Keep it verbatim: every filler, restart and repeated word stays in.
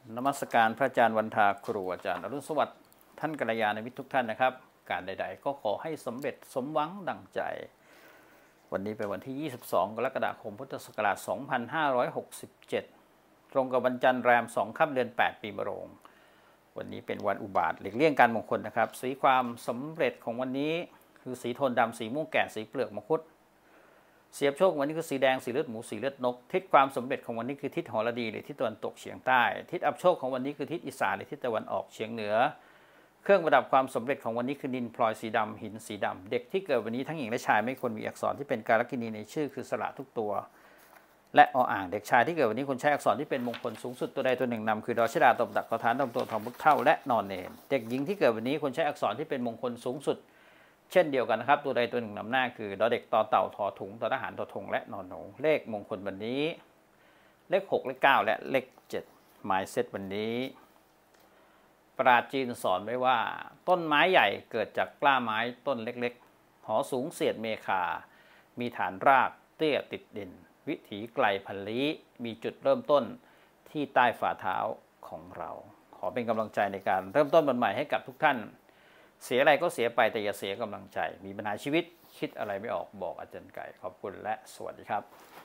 นมัสการพระอาจารย์วันทาครูอาจารย์อรุณสวัสดิ์ท่านกัลยาณมิตรทุกท่านนะครับการใดๆก็ขอให้สำเร็จสมหวังดังใจวันนี้เป็นวันที่ยี่สิบสองกรกฎาคมพุทธศักราชสองพันห้าร้อยหกสิบเจ็ดตรงกับวันจันทร์แรมสองค่ำเดือนแปดปีมะโรงวันนี้เป็นวันอุบาทหลีกเลี่ยงการมงคลนะครับสีความสำเร็จของวันนี้คือสีโทนดำสีม่วงแก่สีเปลือกมังคุดเสียบโชควันนี้คือสีแดงสีเลือดหมูสีเลือดนกทิศความสำเร็จของวันนี้คือทิศหรดีหรือทิศตะวันตกเฉียงใต้ทิศอับโชคของวันนี้คือทิศอีสานหรือทิศตะวันออกเฉียงเหนือเครื่องประดับความสำเร็จของวันนี้คือนิลพลอยสีดำหินสีดำเด็กที่เกิดวันนี้ทั้งหญิงและชายไม่ควรมีอักษรที่เป็นการกินีในชื่อคือสระทุกตัวและออ่างเด็กชายที่เกิดวันนี้ควรใช้อักษรที่เป็นมงคลสูงสุดตัวใดตัวหนึ่งนำคือดอชดาตบดักกระฐานตบตัวทองมุกเท่าและนอนเนนเด็กหญิงที่เกิดวันนี้ควรใช้อักษรที่เป็นมงคลสูงสุดเช่นเดียวกันนะครับตัวใดตัวหนึ่งนำหน้าคือดอเด็กต่อเต่าทอถุงต่อทหารทอทงและนอนหนูเลขมงคลวันนี้เลขหกเลขเก้าและเลขเจ็ดหมายเซตวันนี้ปราชญ์จีนสอนไว้ว่าต้นไม้ใหญ่เกิดจากกล้าไม้ต้นเล็กๆหอสูงเสียดเมฆามีฐานรากเตี้ยติดดินวิถีไกลพันลี้มีจุดเริ่มต้นที่ใต้ฝ่าเท้าของเราขอเป็นกำลังใจในการเริ่มต้นวันใหม่ให้กับทุกท่านเสียอะไรก็เสียไปแต่อย่าเสียกำลังใจมีปัญหาชีวิตคิดอะไรไม่ออกบอกอาจารย์ไก่ขอบคุณและสวัสดีครับ